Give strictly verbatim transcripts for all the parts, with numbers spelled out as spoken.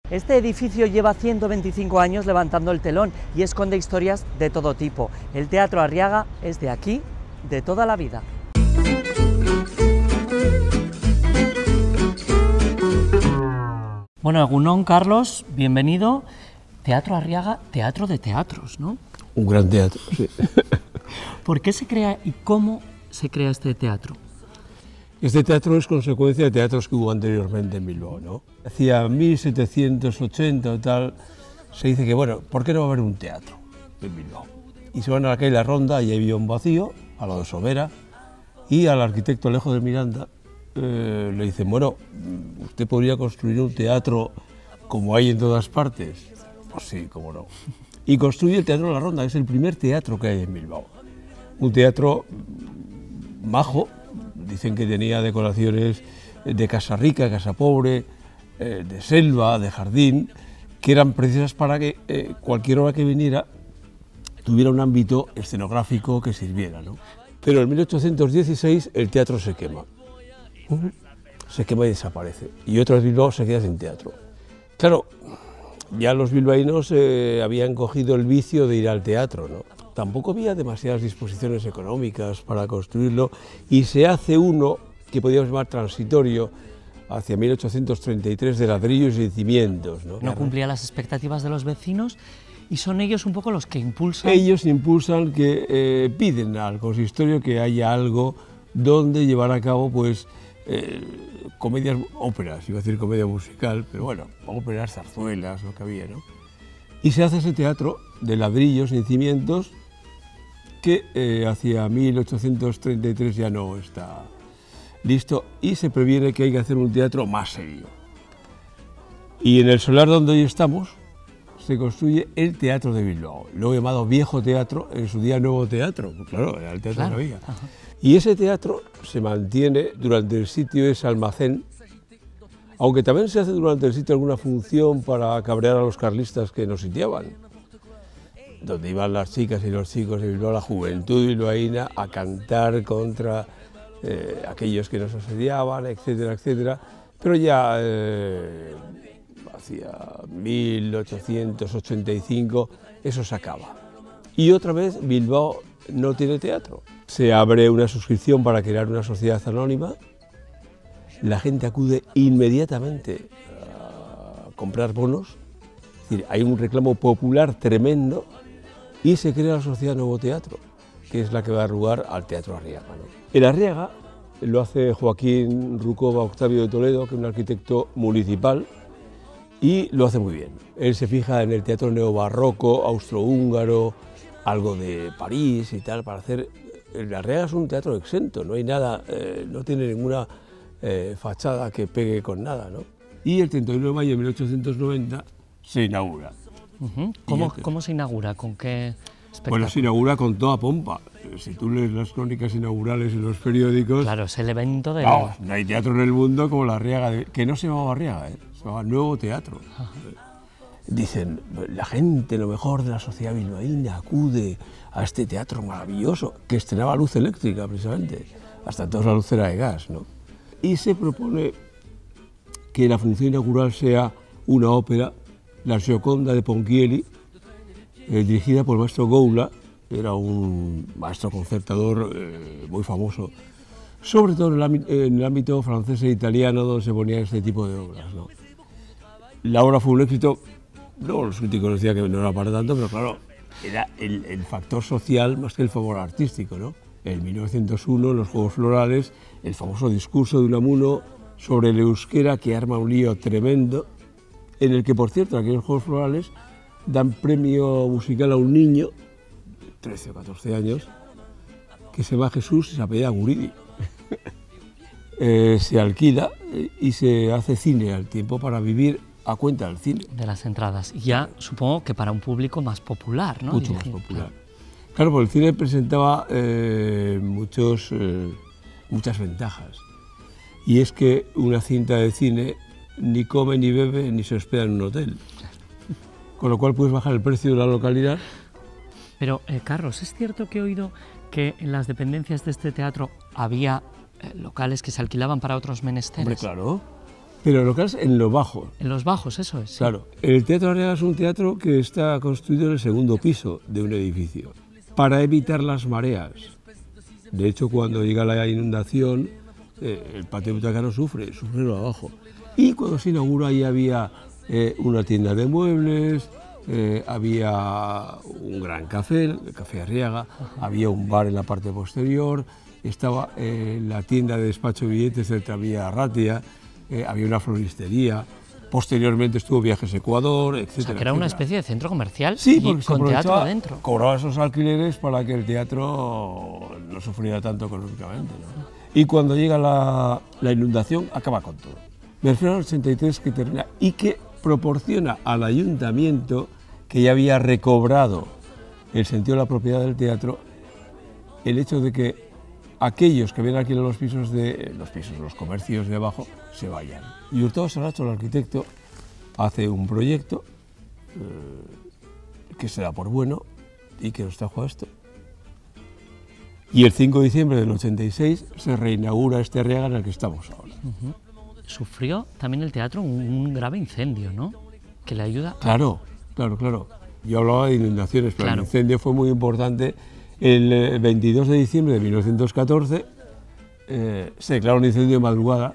Este edificio lleva ciento veinticinco años levantando el telón y esconde historias de todo tipo. El Teatro Arriaga es de aquí, de toda la vida. Bueno, Egunon, Carlos, bienvenido. Teatro Arriaga, teatro de teatros, ¿no? Un gran teatro, sí. ¿Por qué se crea y cómo se crea este teatro? Este teatro es consecuencia de teatros que hubo anteriormente en Bilbao, ¿no? Hacia mil setecientos ochenta o tal, se dice que, bueno, ¿por qué no va a haber un teatro en Bilbao? Y se van a la calle La Ronda y había un vacío, a lo de Sobera, y al arquitecto Alejo de Miranda eh, le dicen, bueno, ¿usted podría construir un teatro como hay en todas partes? Pues sí, cómo no. Y construye el Teatro La Ronda, que es el primer teatro que hay en Bilbao. Un teatro majo, dicen que tenía decoraciones de casa rica, casa pobre, eh, de selva, de jardín, que eran precisas para que eh, cualquier obra que viniera tuviera un ámbito escenográfico que sirviera, ¿no? Pero en mil ochocientos dieciséis el teatro se quema. Uh-huh. Se quema y desaparece. Y otra vez Bilbao se queda sin teatro. Claro, ya los bilbaínos eh, habían cogido el vicio de ir al teatro, ¿no? Tampoco había demasiadas disposiciones económicas para construirlo y se hace uno que podríamos llamar transitorio hacia mil ochocientos treinta y tres de ladrillos y cimientos, ¿no? No cumplía las expectativas de los vecinos y son ellos un poco los que impulsan... Ellos impulsan que eh, piden al consistorio que haya algo donde llevar a cabo pues eh, comedias, óperas, iba a decir comedia musical, pero bueno, óperas, zarzuelas, lo que había, ¿no? Y se hace ese teatro de ladrillos y cimientos que eh, hacia mil ochocientos treinta y tres ya no está listo y se previene que hay que hacer un teatro más serio. Y en el solar donde hoy estamos se construye el Teatro de Bilbao, luego llamado Viejo Teatro, en su día Nuevo Teatro, pues claro, era el teatro Claro. que había. Y ese teatro se mantiene durante el sitio ese almacén, aunque también se hace durante el sitio alguna función para cabrear a los carlistas que nos sitiaban, donde iban las chicas y los chicos de Bilbao, la juventud bilbaína, a cantar contra eh, aquellos que nos asediaban, etcétera, etcétera. Pero ya eh, hacia mil ochocientos ochenta y cinco eso se acaba. Y otra vez Bilbao no tiene teatro. Se abre una suscripción para crear una sociedad anónima. La gente acude inmediatamente a comprar bonos. Es decir, hay un reclamo popular tremendo. Y se crea la Sociedad Nuevo Teatro, que es la que va a dar lugar al Teatro Arriaga, ¿no? El Arriaga lo hace Joaquín Rucova Octavio de Toledo, que es un arquitecto municipal, y lo hace muy bien. Él se fija en el teatro neobarroco, austrohúngaro, algo de París y tal, para hacer... El Arriaga es un teatro exento, no hay nada, eh, no tiene ninguna eh, fachada que pegue con nada, ¿no? Y el treinta y uno de mayo de mil ochocientos noventa se inaugura. Uh-huh. ¿Cómo, ¿Cómo se inaugura? ¿Con qué espectáculo? Bueno, se inaugura con toda pompa. Si tú lees las crónicas inaugurales en los periódicos... Claro, es el evento de... No, no hay teatro en el mundo como la Arriaga, de, que no se llamaba Arriaga, ¿eh? Se llamaba Nuevo Teatro. Ajá. Dicen, la gente, lo mejor de la sociedad bilbaína, acude a este teatro maravilloso, que estrenaba luz eléctrica, precisamente. Hasta entonces la luz era de gas, ¿no? Y se propone que la función inaugural sea una ópera, La Gioconda de Ponchielli, eh, dirigida por el maestro Goula, que era un maestro concertador eh, muy famoso, sobre todo en el, en el ámbito francés e italiano, donde se ponían este tipo de obras, ¿no? La obra fue un éxito, luego los críticos decían que no era para tanto, pero claro, era el, el factor social más que el favor artístico, ¿no? En mil novecientos uno, en los Juegos Florales, el famoso discurso de Unamuno sobre el euskera, que arma un lío tremendo, en el que, por cierto, aquí en los Juegos Florales dan premio musical a un niño, de trece o catorce años, que se llama Jesús y se apellida Guridi. eh, se alquila y se hace cine al tiempo para vivir a cuenta del cine. De las entradas. Y ya supongo que para un público más popular, ¿no? Mucho más popular. Claro, porque el cine presentaba eh, muchos, eh, muchas ventajas. Y es que una cinta de cine ni come, ni bebe, ni se hospeda en un hotel. Con lo cual puedes bajar el precio de la localidad. Pero, eh, Carlos, ¿es cierto que he oído que en las dependencias de este teatro había eh, locales que se alquilaban para otros menesteres? Hombre, claro. Pero locales en los bajos. En los bajos, eso es. Sí. Claro. El Teatro Arriaga es un teatro que está construido en el segundo piso de un edificio para evitar las mareas. De hecho, cuando llega la inundación, eh, el patio butacano sufre, sufre lo abajo. Y cuando se inaugura ahí había eh, una tienda de muebles, eh, había un gran café, el Café Arriaga, había un bar en la parte posterior, estaba eh, la tienda de despacho de billetes del tranvía Arratia, eh, había una floristería, posteriormente estuvo Viajes Ecuador, etcétera. O sea, que era una especie de centro comercial sí, y con teatro adentro. Cobraba esos alquileres para que el teatro no sufriera tanto económicamente, ¿no? Y cuando llega la, la inundación, acaba con todo. Me refiero al ochenta y tres que termina y que proporciona al ayuntamiento, que ya había recobrado el sentido de la propiedad del teatro, el hecho de que aquellos que habían alquilado los pisos, de, los pisos, los comercios de abajo, se vayan. Y Hurtado Saracho, el arquitecto, hace un proyecto eh, que se da por bueno y que nos trajo a esto. Y el cinco de diciembre del ochenta y seis se reinaugura este Arriaga en el que estamos ahora. Uh-huh. Sufrió también el teatro un, un grave incendio, ¿no? Que le ayuda. Claro, claro, claro. Yo hablaba de inundaciones, pero claro. El incendio fue muy importante. El veintidós de diciembre de mil novecientos catorce eh, se declaró un incendio de madrugada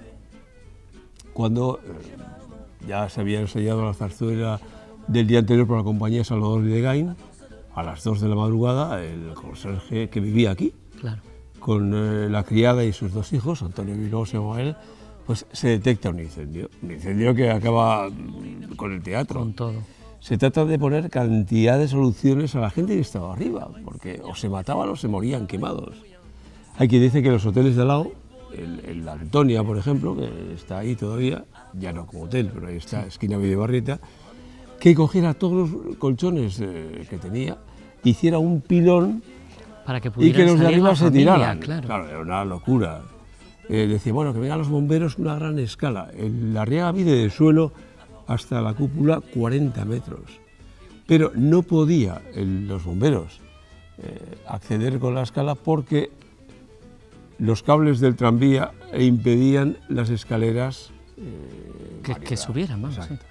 cuando eh, ya se había ensayado la zarzuela del día anterior por la compañía Salvador Videgain. A las dos de la madrugada, el conserje que vivía aquí, claro. con eh, la criada y sus dos hijos, Antonio Bilbao se llamaba él, pues se detecta un incendio, un incendio que acaba con el teatro. Con todo. Se trata de poner cantidad de soluciones a la gente que estaba arriba, porque o se mataban o se morían quemados. Hay quien dice que los hoteles de al lado, el, el Antonia, por ejemplo, que está ahí todavía, ya no como hotel, pero ahí está, esquina Videbarrieta, que cogiera todos los colchones eh, que tenía, hiciera un pilón para que y que los de arriba se familia, tiraran. Claro. Claro, era una locura. Eh, decía, bueno, que vengan los bomberos a una gran escala. El Arriaga mide de suelo hasta la cúpula cuarenta metros, pero no podía el, los bomberos eh, acceder con la escala porque los cables del tranvía impedían las escaleras eh, que, que subieran más. Sí.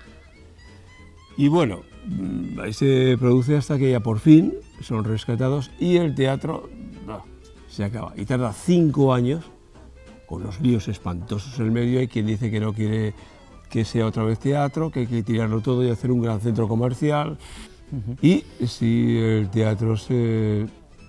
Y bueno, ahí se produce hasta que ya por fin son rescatados y el teatro no, se acaba. Y tarda cinco años, con los líos espantosos en el medio. Hay quien dice que no quiere que sea otra vez teatro, que hay que tirarlo todo y hacer un gran centro comercial. Uh-huh. Y si el teatro se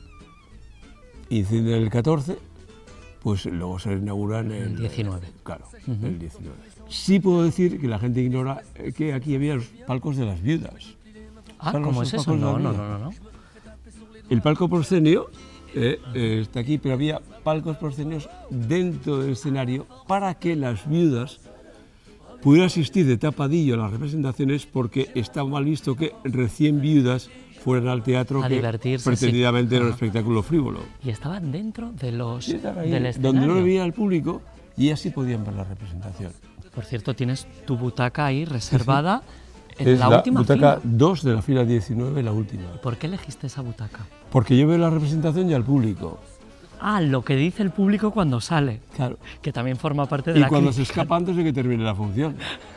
incendia en el catorce, pues luego se inaugura en el, el diecinueve. Claro, uh-huh. el diecinueve. Sí puedo decir que la gente ignora que aquí había los palcos de las viudas. Ah, ¿cómo es eso? No, no, no, no, no. El palco proscenio eh, eh, está aquí, pero había palcos proscenios dentro del escenario para que las viudas pudieran asistir de tapadillo a las representaciones, porque estaba mal visto que recién viudas fueran al teatro, a que divertirse, pretendidamente sí. Era un espectáculo frívolo. Y estaban dentro de los, sí, ahí, del escenario. Donde no lo veía el público y así podían ver la representación. Por cierto, tienes tu butaca ahí reservada en es la, la última butaca fila. dos de la fila diecinueve, la última. ¿Y por qué elegiste esa butaca? Porque yo veo la representación y al público. Ah, lo que dice el público cuando sale. Claro. Que también forma parte de y la Y cuando crítica. se escapa antes de que termine la función.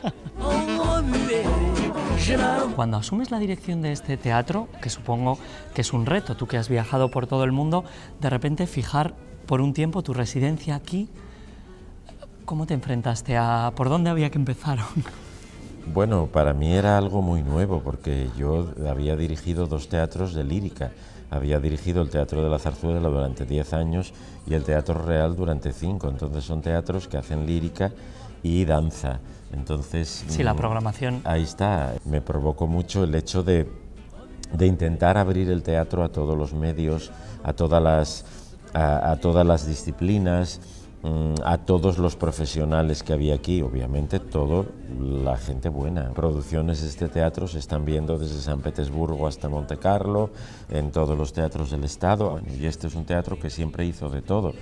Cuando asumes la dirección de este teatro, que supongo que es un reto, tú que has viajado por todo el mundo, de repente fijar por un tiempo tu residencia aquí, ¿cómo te enfrentaste a por dónde había que empezar? Bueno, para mí era algo muy nuevo, porque yo había dirigido dos teatros de lírica. Había dirigido el Teatro de la Zarzuela durante diez años y el Teatro Real durante cinco. Entonces son teatros que hacen lírica y danza. Entonces, sí, la programación. Ahí está. Me provocó mucho el hecho de, de intentar abrir el teatro a todos los medios, a todas las, a, a todas las disciplinas, a todos los profesionales que había aquí, obviamente toda la gente buena. Producciones de este teatro se están viendo desde San Petersburgo hasta Monte Carlo, en todos los teatros del Estado, bueno, y este es un teatro que siempre hizo de todo.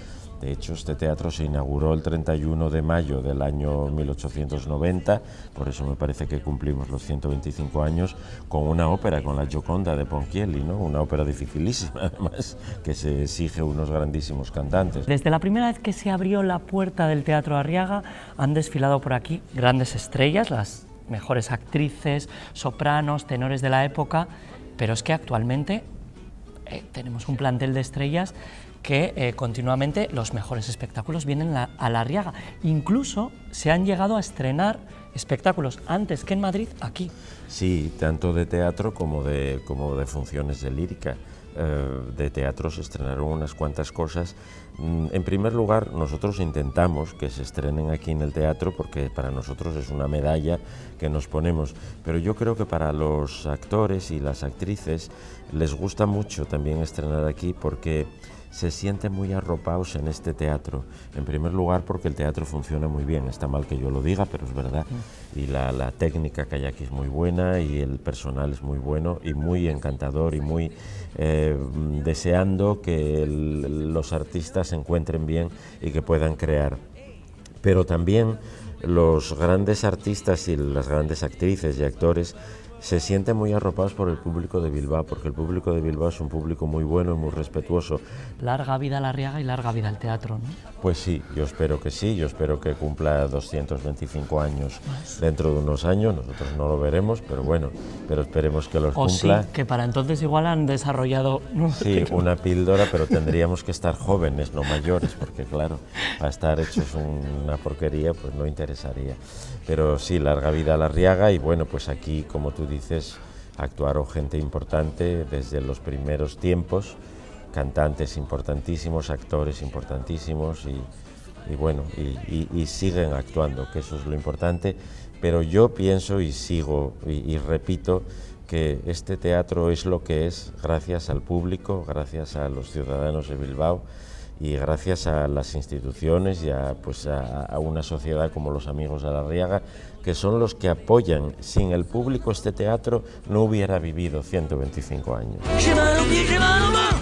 De hecho, este teatro se inauguró el treinta y uno de mayo del año mil ochocientos noventa, por eso me parece que cumplimos los ciento veinticinco años, con una ópera, con la Gioconda de Ponchielli, ¿no? Una ópera dificilísima, además, que se exige unos grandísimos cantantes. Desde la primera vez que se abrió la puerta del Teatro Arriaga, han desfilado por aquí grandes estrellas, las mejores actrices, sopranos, tenores de la época, pero es que actualmente eh, tenemos un plantel de estrellas que eh, continuamente los mejores espectáculos vienen la, a la Arriaga. Incluso se han llegado a estrenar espectáculos antes que en Madrid, aquí. Sí, tanto de teatro como de, como de funciones de lírica. Eh, de teatro se estrenaron unas cuantas cosas. En primer lugar, nosotros intentamos que se estrenen aquí en el teatro porque para nosotros es una medalla que nos ponemos, pero yo creo que para los actores y las actrices les gusta mucho también estrenar aquí porque se sienten muy arropados en este teatro. En primer lugar porque el teatro funciona muy bien, está mal que yo lo diga, pero es verdad, y la, la técnica que hay aquí es muy buena y el personal es muy bueno y muy encantador y muy eh, deseando que el, los artistas se encuentren bien y que puedan crear. Pero también los grandes artistas y las grandes actrices y actores se sienten muy arropados por el público de Bilbao, porque el público de Bilbao es un público muy bueno y muy respetuoso. Larga vida la Arriaga y larga vida el teatro, ¿no? Pues sí, yo espero que sí, yo espero que cumpla doscientos veinticinco años dentro de unos años, nosotros no lo veremos, pero bueno, pero esperemos que los o cumpla. Sí, que para entonces igual han desarrollado... ¿no? Sí, una píldora, pero tendríamos que estar jóvenes, no mayores, porque claro, para estar hechos una porquería, pues no interesaría. Pero sí, larga vida a la Arriaga y bueno, pues aquí, como tú dices, actuaron gente importante desde los primeros tiempos, cantantes importantísimos, actores importantísimos y, y bueno, y, y, y siguen actuando, que eso es lo importante, pero yo pienso y sigo y, y repito que este teatro es lo que es gracias al público, gracias a los ciudadanos de Bilbao y gracias a las instituciones y a, pues a, a una sociedad como los Amigos de la Arriaga, que son los que apoyan. Sin el público este teatro no hubiera vivido ciento veinticinco años.